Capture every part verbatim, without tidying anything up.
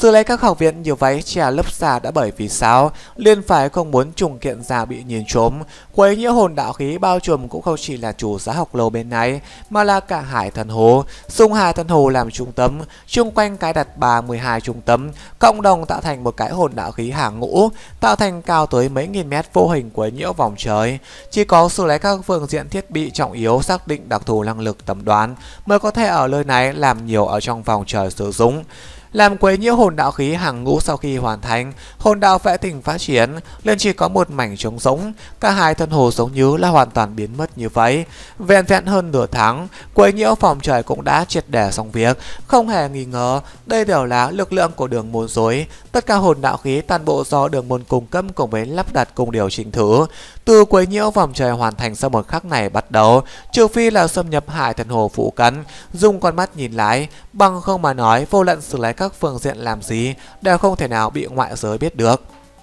Sư lấy các học viện như vậy chè lớp xa đã bởi vì sao liên phải không muốn trùng kiện ra bị nhìn trộm. Quấy nhiễu hồn đạo khí bao trùm cũng không chỉ là chủ giá học lầu bên này mà là cả hải thần hồ. Dùng hải thần hồ làm trung tâm, chung quanh cái đặt ba mươi hai trung tâm cộng đồng tạo thành một cái hồn đạo khí hàng ngũ, tạo thành cao tới mấy nghìn mét vô hình quấy nhiễu vòng trời. Chỉ có sư lấy các phương diện thiết bị trọng yếu xác định đặc thù năng lực tầm đoán mới có thể ở nơi này làm nhiều ở trong vòng trời sử dụng. Làm quấy nhiễu hồn đạo khí hàng ngũ sau khi hoàn thành, hồn đạo vệ tinh phát triển lên chỉ có một mảnh trống rỗng, cả hai thân hồ giống như là hoàn toàn biến mất như vậy. Vẹn vẹn hơn nửa tháng, quấy nhiễu vòng trời cũng đã triệt để xong việc, không hề nghi ngờ đây đều là lực lượng của đường môn dối. Tất cả hồn đạo khí toàn bộ do đường môn cung cấp cùng với lắp đặt cùng điều chỉnh thử. Từ quấy nhiễu vòng trời hoàn thành sau một khắc này bắt đầu, trừ phi là xâm nhập hải thần hồ phụ cận, dùng con mắt nhìn lại, bằng không mà nói vô luận xử lý các phương diện làm gì đều không thể nào bị ngoại giới biết được.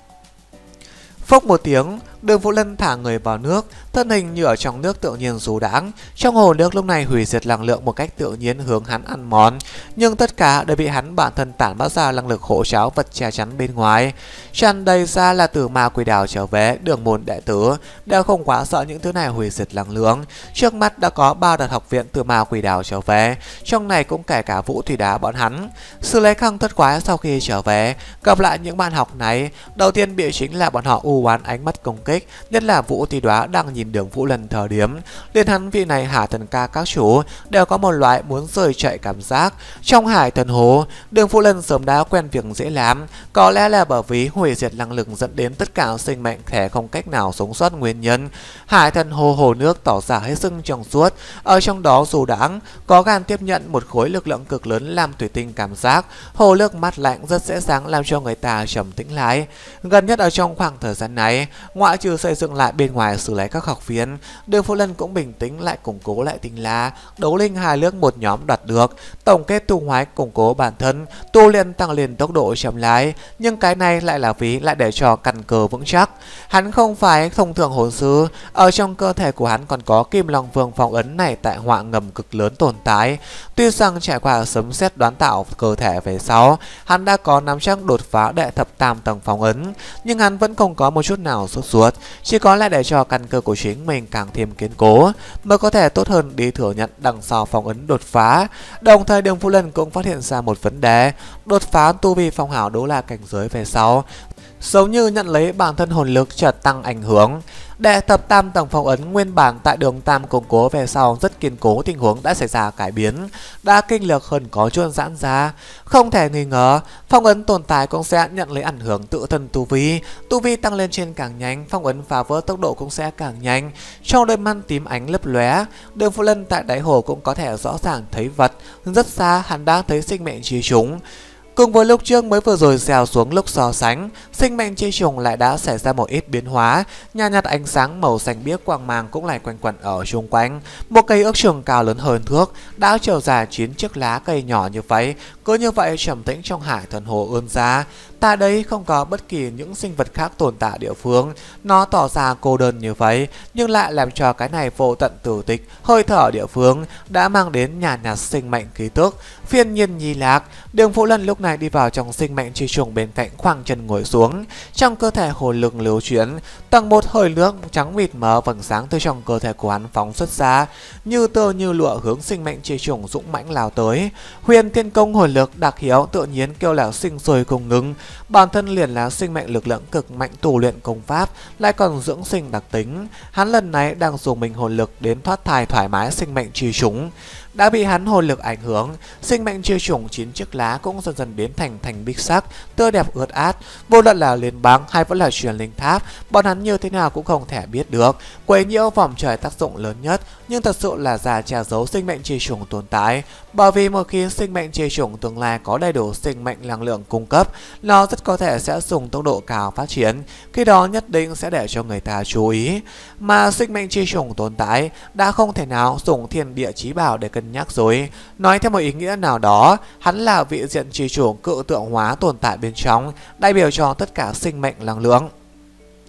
Phốc một tiếng, Đường Vũ Lân thả người vào nước, thân hình như ở trong nước tự nhiên du đãng. Trong hồ nước lúc này hủy diệt năng lượng một cách tự nhiên hướng hắn ăn mòn, nhưng tất cả đều bị hắn bản thân tản mát ra năng lực hỗ cháo vật che chắn bên ngoài. Tràn đầy ra là từ ma quỷ đảo trở về, đường môn đệ tử đều không quá sợ những thứ này hủy diệt năng lượng. Trước mắt đã có ba đợt học viện từ ma quỷ đảo trở về, trong này cũng kể cả Vũ Thủy Đá bọn hắn. Sư Lấy Khăng thất quái sau khi trở về gặp lại những bạn học này, đầu tiên bị chính là bọn họ u oán ánh mắt công kích, nhất là Vũ Thủy Đá đang nhìn Đường Vũ Lân thời điểm. Liên hắn vị này Hà Thần Ca các chủ đều có một loại muốn rời chạy cảm giác. Trong Hải Thần Hồ, Đường Vũ Lân sớm đã quen việc dễ làm, có lẽ là bởi vì hủy diệt năng lực dẫn đến tất cả sinh mệnh thể không cách nào sống sót nguyên nhân. Hải Thần Hồ hồ nước tỏ ra hết sức trong suốt, ở trong đó dù đãng có gan tiếp nhận một khối lực lượng cực lớn làm thủy tinh cảm giác. Hồ nước mát lạnh rất dễ dàng làm cho người ta trầm tĩnh lại. Gần nhất ở trong khoảng thời gian này, ngoại trừ xây dựng lại bên ngoài xử lý các học viên, Đường Vũ Lân cũng bình tĩnh lại củng cố lại Tinh La, Đấu Linh hai nước một nhóm đoạt được, tổng kết tu hoái củng cố bản thân, tu luyện tăng lên tốc độ chậm lại, nhưng cái này lại là vì lại để cho căn cơ vững chắc. Hắn không phải thông thường hồn sư, ở trong cơ thể của hắn còn có Kim Long Vương phong ấn này tại họa ngầm cực lớn tồn tại. Tuy rằng trải qua sấm sét đoán tạo cơ thể về sau, hắn đã có nắm chắc đột phá đệ thập tam tầng phong ấn, nhưng hắn vẫn không có một chút nào sốt ruột, chỉ có là để cho căn cơ của chính mình càng thêm kiên cố mới có thể tốt hơn đi thừa nhận đằng sau phong ấn đột phá. Đồng thời Đường Vũ Lân cũng phát hiện ra một vấn đề, đột phá tu vi phong hào đấu la cảnh giới về sau giống như nhận lấy bản thân hồn lực chợt tăng ảnh hưởng. Đệ thập tam tầng phong ấn nguyên bản tại đường tam củng cố về sau rất kiên cố, tình huống đã xảy ra cải biến, đã kinh lược hơn có chút giãn ra. Không thể nghi ngờ, phong ấn tồn tại cũng sẽ nhận lấy ảnh hưởng tự thân tu vi, tu vi tăng lên trên càng nhanh, phong ấn phá vỡ tốc độ cũng sẽ càng nhanh. Trong đôi mắt tím ánh lấp lóe, Đường Vũ Lân tại đáy hồ cũng có thể rõ ràng thấy vật, rất xa hắn đã thấy sinh mệnh chi chúng. Cùng với lúc trước mới vừa rồi xèo xuống lúc so sánh, sinh mệnh chi trùng lại đã xảy ra một ít biến hóa, nhạt nhạt ánh sáng màu xanh biếc quang mang cũng lại quanh quẩn ở xung quanh. Một cây ước chừng cao lớn hơn thước đã trở dài chín chiếc lá cây nhỏ như vậy, cứ như vậy trầm tĩnh trong Hải Thần Hồ ươn ra. Tại đây không có bất kỳ những sinh vật khác tồn tại địa phương, nó tỏ ra cô đơn như vậy, nhưng lại làm cho cái này vô tận tử tịch, hơi thở địa phương đã mang đến nhàn nhạt sinh mệnh ký tức. Phiên nhiên nhi lạc, Đường Vũ Lân lúc này đi vào trong sinh mệnh chi trùng bên cạnh khoang chân ngồi xuống, trong cơ thể hồn lực lưu chuyển, tầng một hơi nước trắng mịt mờ vầng sáng từ trong cơ thể của hắn phóng xuất ra, như tơ như lụa hướng sinh mệnh chi trùng dũng mãnh lao tới. Huyền Thiên Công hồn lực đặc hiếu tự nhiên kêu là sinh sôi không ngừng, bản thân liền là sinh mệnh lực lượng cực mạnh, tu luyện công pháp lại còn dưỡng sinh đặc tính. Hắn lần này đang dùng mình hồn lực đến thoát thai thoải mái sinh mệnh chi trùng. Đã bị hắn hồn lực ảnh hưởng, sinh mệnh chi trùng chín chiếc lá cũng dần dần biến thành thành bích sắc, tươi đẹp ướt át. Vô luận là liên bang hay vẫn là truyền linh tháp, bọn hắn như thế nào cũng không thể biết được. Quấy nhiễu vòng trời tác dụng lớn nhất, nhưng thật sự là giả che giấu sinh mệnh chi trùng tồn tại. Bởi vì một khi sinh mệnh chi trùng tương lai có đầy đủ sinh mệnh năng lượng cung cấp, nó rất có thể sẽ dùng tốc độ cao phát triển, khi đó nhất định sẽ để cho người ta chú ý. Mà sinh mệnh chi trùng tồn tại đã không thể nào dùng thiên địa chí bảo để cân nhắc rồi. Nói theo một ý nghĩa nào đó, hắn là vị diện chi chủ cự tượng hóa tồn tại bên trong, đại biểu cho tất cả sinh mệnh năng lượng.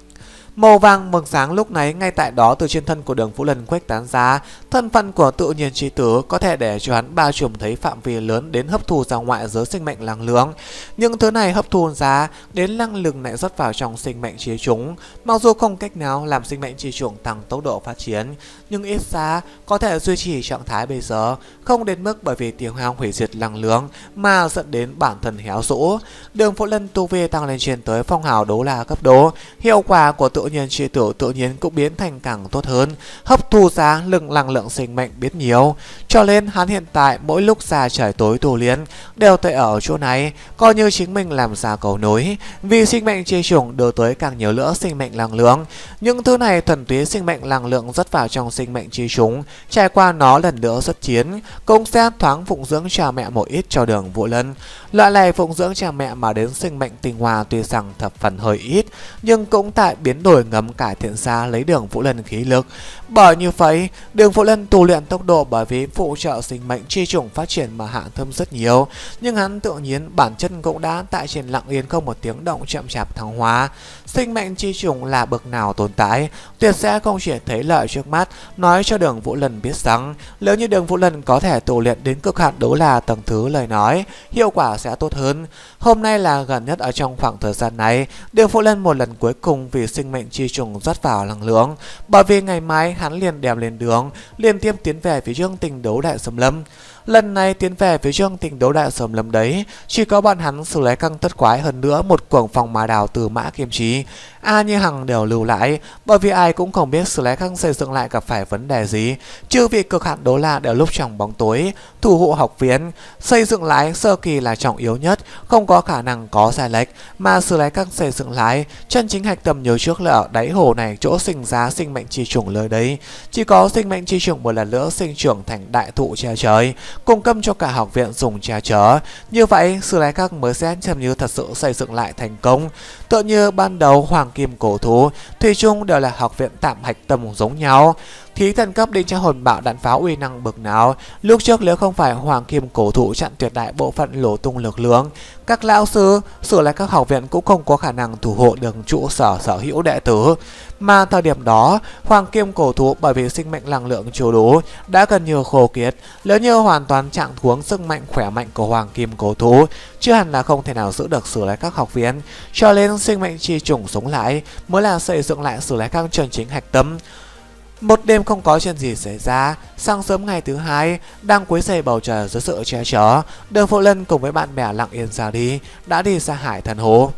Màu vàng mừng sáng lúc này ngay tại đó từ trên thân của Đường Vũ Lân khuếch tán ra. Thân phận của tự nhiên chi tử có thể để cho hắn bao trùm thấy phạm vi lớn đến hấp thu ra ngoại giới sinh mệnh năng lượng. Những thứ này hấp thu ra đến năng lượng lại rót vào trong sinh mệnh chi chúng. Mặc dù không cách nào làm sinh mệnh chi chúng tăng tốc độ phát triển, nhưng ít ra có thể duy trì trạng thái bây giờ, không đến mức bởi vì tiêu hao hủy diệt năng lượng mà dẫn đến bản thân héo rũ. Đường Vũ Lân tu vi tăng lên trên tới phong hào đấu la cấp độ, hiệu quả của tự nhiên chi tử tự nhiên cũng biến thành càng tốt hơn, hấp thu ra lượng năng lượng sinh mệnh biết nhiều. Cho nên hắn hiện tại mỗi lúc ra trời tối tu luyện đều tới ở chỗ này, coi như chính mình làm ra cầu nối, vì sinh mệnh chi chủng đưa tới càng nhiều nữa sinh mệnh năng lượng. Những thứ này thuần túy sinh mệnh năng lượng rất vào trong sinh mệnh chi chúng, trải qua nó lần nữa xuất chiến, cũng sẽ thoáng phụng dưỡng cha mẹ một ít cho Đường Vũ Lân. Loại này phụng dưỡng cha mẹ mà đến sinh mệnh tinh hoa tuy rằng thập phần hơi ít, nhưng cũng tại biến đổi ngầm cải thiện ra lấy Đường Vũ Lân khí lực. Bởi như vậy, Đường Vũ Lân tu luyện tốc độ bởi vì phụ trợ sinh mệnh chi chủng phát triển mà hạ thâm rất nhiều, nhưng hắn tự nhiên bản chân cũng đã tại trên lặng yên không một tiếng động chậm chạp thăng hóa. Sinh mệnh chi chủng là bậc nào tồn tại, tuyệt sẽ không chỉ thấy lợi trước mắt, nói cho Đường Vũ Lân biết rằng nếu như Đường Vũ Lân có thể tu luyện đến cực hạn đấu là tầng thứ lời nói, hiệu quả sẽ tốt hơn. Hôm nay là gần nhất ở trong khoảng thời gian này, Đường Vũ Lân một lần cuối cùng vì sinh mệnh chi trùng rót vào năng lượng, bởi vì ngày mai hắn liền đem lên đường, liên tiếp tiến về phía trước tình đấu đại xâm lâm. Lần này tiến về phía trước tình đấu đại xâm lâm đấy, chỉ có bọn hắn xử lấy căng tất quái hơn nữa một cuồng phòng mà đào từ mã kiếm trí. A như hằng đều lưu lại, bởi vì ai cũng không biết xử lấy căng xây dựng lại gặp phải vấn đề gì. Chứ vì cực hạn đấu la đều lúc trong bóng tối, thủ hộ học viện, xây dựng lại sơ kỳ là trọng yếu nhất, không có khả năng có sai lệch, mà xử lấy căng xây dựng lại, chân chính hạch tâm nhiều trước là ở đáy hồ này chỗ sinh ra sinh mệnh chi trùng lời đấy. Chỉ có sinh mệnh chi trùng một lần nữa sinh trưởng thành đại thụ che trời, cung cấp cho cả học viện dùng che chở. Như vậy, Sử Lai Khắc mới sẽ chậm như thật sự xây dựng lại thành công. Tựa như ban đầu Hoàng Kim Cổ Thú, thủy chung đều là học viện tạm hạch tâm giống nhau. Thí thần cấp định tra hồn bạo đạn pháo uy năng bực nào, lúc trước nếu không phải Hoàng Kim Cổ Thụ chặn tuyệt đại bộ phận lỗ tung lực lượng, các lão sư Sử Lai Khắc học viện cũng không có khả năng thủ hộ được trụ sở sở hữu đệ tử. Mà thời điểm đó, Hoàng Kim Cổ Thụ bởi vì sinh mệnh năng lượng chưa đủ đã gần như khô kiệt, nếu như hoàn toàn trạng huống sức mạnh khỏe mạnh của Hoàng Kim Cổ Thụ, chứ hẳn là không thể nào giữ được Sử Lai Khắc học viện. Cho nên sinh mệnh chi trùng sống lại mới là xây dựng lại Sử Lai Khắc chân chính hạch tâm. Một đêm không có chuyện gì xảy ra, sáng sớm ngày thứ hai, đang quấy rầy bầu trời dưới sự che chở, Đường Vũ Lân cùng với bạn bè lặng yên ra đi, đã đi ra Hải Thần Hồ.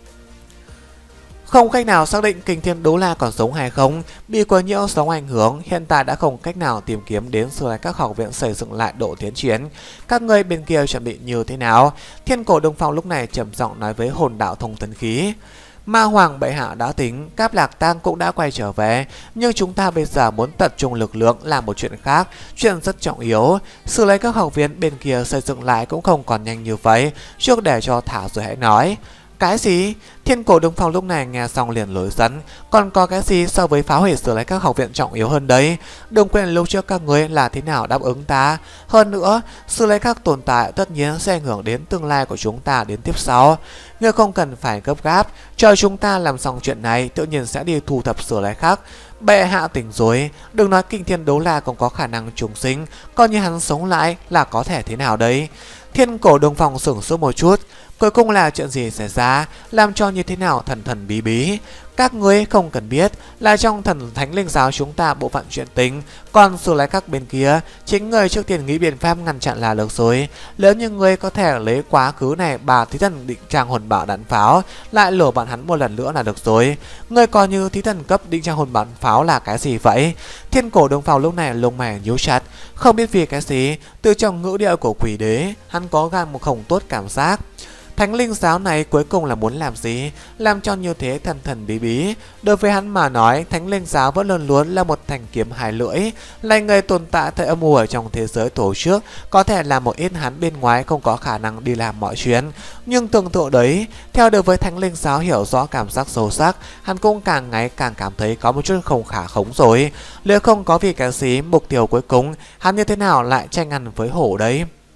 Không cách nào xác định Kình Thiên Đấu La còn sống hay không, bị quấy nhiễu sóng ảnh hưởng, hiện tại đã không cách nào tìm kiếm đến Sử Lai Khắc học viện xây dựng lại độ tiến triển. Các người bên kia chuẩn bị như thế nào? Thiên Cổ Đông Phong lúc này trầm giọng nói với hồn đạo thông tấn khí. Ma Hoàng bệ hạ đã tính, Cáp Lạc Tang cũng đã quay trở về, nhưng chúng ta bây giờ muốn tập trung lực lượng làm một chuyện khác, chuyện rất trọng yếu. Sử Lai Khắc học viện bên kia xây dựng lại cũng không còn nhanh như vậy, trước để cho thả rồi hãy nói. Cái gì? Thiên Cổ Đông Phong lúc này nghe xong liền lối dẫn. Còn có cái gì so với phá hủy Sử Lai Khắc học viện trọng yếu hơn đấy? Đừng quên lúc trước các người là thế nào đáp ứng ta. Hơn nữa, Sử Lai Khắc tồn tại tất nhiên sẽ ảnh hưởng đến tương lai của chúng ta đến tiếp sau. Ngươi không cần phải gấp gáp, chờ chúng ta làm xong chuyện này tự nhiên sẽ đi thu thập Sử Lai Khắc. Bệ hạ tỉnh rồi, đừng nói Kình Thiên Đấu La còn có khả năng trùng sinh, coi như hắn sống lại là có thể thế nào đấy. Thiên Cổ Đông Phong sửng sốt một chút. Cuối cùng là chuyện gì xảy ra, làm cho như thế nào thần thần bí bí. Các ngươi không cần biết là trong thần thánh linh giáo chúng ta bộ phận chuyện tình, còn Sử Lai Khắc bên kia chính người trước tiên nghĩ biện pháp ngăn chặn là được rồi. Nếu như ngươi có thể lấy quá khứ này bà thí thần định trang hồn bảo đạn pháo lại lừa bọn hắn một lần nữa là được rồi. Ngươi coi như thí thần cấp định trang hồn bảo đạn pháo là cái gì vậy? Thiên Cổ Đông Phong lúc này lông mày nhíu chặt, không biết vì cái gì, từ trong ngữ điệu của quỷ đế hắn có gan một không tốt cảm giác. Thánh linh giáo này cuối cùng là muốn làm gì? Làm cho như thế thần thần bí bí. Đối với hắn mà nói, thánh linh giáo vẫn luôn luôn là một thanh kiếm hai lưỡi, là người tồn tại thời âm u ở trong thế giới tổ trước, có thể là một ít hắn bên ngoài không có khả năng đi làm mọi chuyện. Nhưng tương tự đấy, theo đối với thánh linh giáo hiểu rõ cảm giác sâu sắc, hắn cũng càng ngày càng cảm thấy có một chút không khả khống rồi. Nếu không có vì cái gì, mục tiêu cuối cùng hắn như thế nào lại tranh ăn với hổ đấy?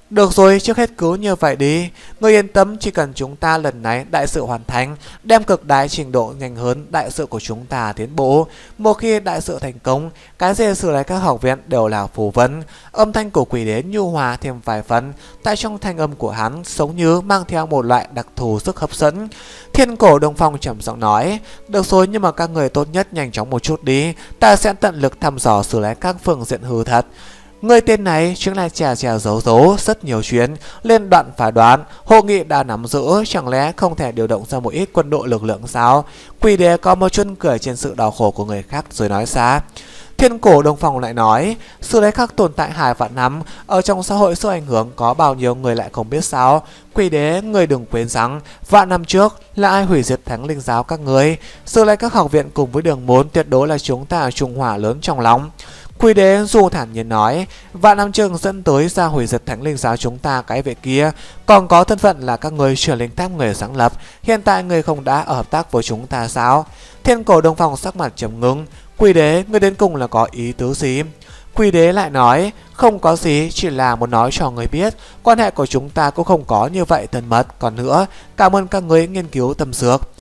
Được rồi, trước hết cứ như vậy đi. Ngươi yên tâm, chỉ cần chúng ta lần này đại sự hoàn thành, đem cực đại trình độ nhanh hơn đại sự của chúng ta tiến bộ. Một khi đại sự thành công, cái gì xử lý các học viện đều là phù vân. Âm thanh của quỷ đế nhu hòa thêm vài phần, tại trong thanh âm của hắn giống như mang theo một loại đặc thù sức hấp dẫn. Thiên Cổ Đông Phong trầm giọng nói, được rồi, nhưng mà các người tốt nhất nhanh chóng một chút đi, ta sẽ tận lực thăm dò xử lý các phương diện hư thật. Người tên này chính là chèo chèo giấu giấu rất nhiều chuyến, lên đoạn phải đoán, hội nghị đã nắm giữ, chẳng lẽ không thể điều động ra một ít quân đội lực lượng sao? Quỷ đế có một chút cười trên sự đau khổ của người khác rồi nói xa. Thiên Cổ Đông Phong lại nói, sự lấy khắc tồn tại hai vạn năm, ở trong xã hội sức ảnh hưởng có bao nhiêu người lại không biết sao? Quỷ đế, người đừng quên rằng, vạn năm trước là ai hủy diệt thánh linh giáo các người? Sự lấy các học viện cùng với đường môn tuyệt đối là chúng ta trung hỏa lớn trong lòng. Quỷ đế dù thản nhiên nói, vạn năm trước dẫn tới ra hủy diệt thánh linh giáo chúng ta cái vệ kia, còn có thân phận là các người chuyển linh tháp người sáng lập, hiện tại người không đã ở hợp tác với chúng ta sao? Thiên Cổ Đông Phong sắc mặt trầm ngưng, quỷ đế, người đến cùng là có ý tứ gì? Quỷ đế lại nói, không có gì, chỉ là muốn nói cho người biết, quan hệ của chúng ta cũng không có như vậy thân mật. Còn nữa, cảm ơn các người nghiên cứu tâm dược.